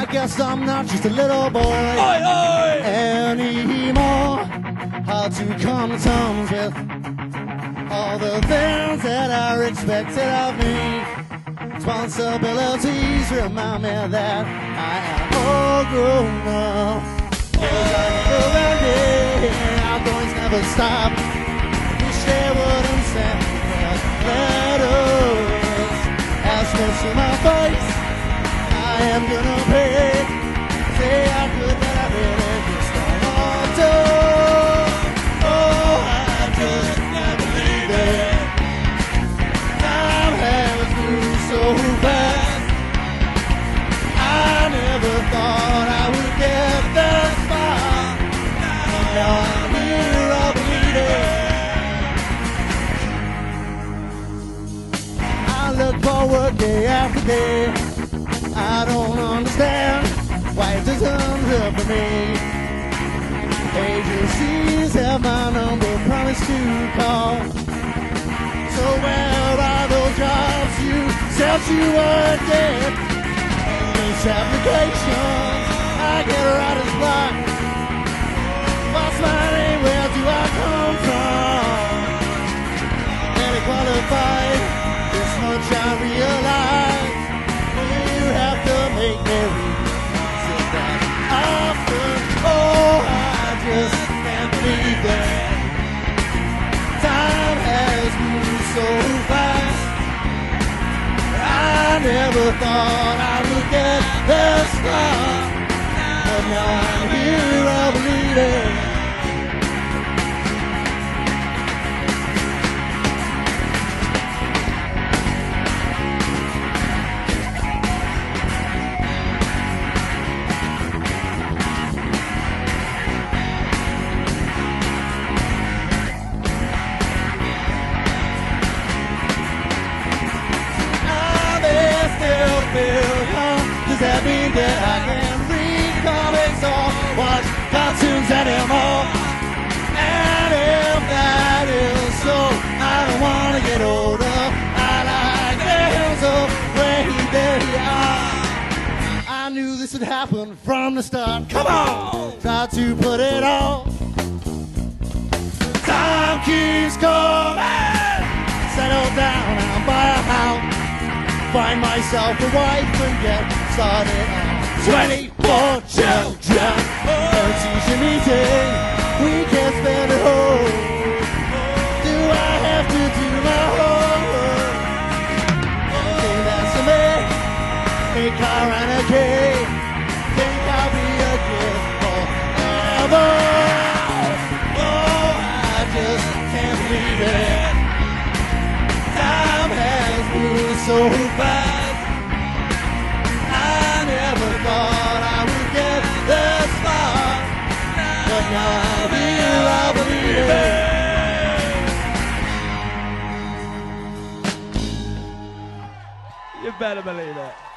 guess I'm not just a little boy anymore. Hard to come to terms with all the things that are expected of me. Responsibilities remind me that I am all grown up. Feels like never ending, outgoings never stop. Wish they wouldn't send letters, ask me to my face. I am gonna pay. Say how good that I really just don't want to. Oh, I just can't believe it. Time has moved so fast. I never thought I would get this far. Now I'm here, I believe it. I look forward day after day. I don't understand why it doesn't work for me. Agencies have my number, promised to call. So where are those jobs you said you would get? These applications, I get writer's block. What's my name? Where do I come from? Very qualified, this much I realize. You have to make me reason that often. Oh, I just can't believe that time has moved so fast. I never thought I would get this far, but now I'm here, I believe it. Does that mean that I can't read comics or watch cartoons anymore? And if that is so, I don't want to get older. I like them so way they are. I knew this would happen from the start. Come on, try to put it on. Time keeps coming. Settle down and buy a house. Find myself a wife and get started on 24 children. Teacher meeting, we can spend it home. Do I have to do my homework? Anything that's a me, a car and a key. Think I'll be a gift forever. Oh, I just can't believe it. Time has moved so fast. I never thought I would get this far, but now I'm here, I believe it. You better believe it.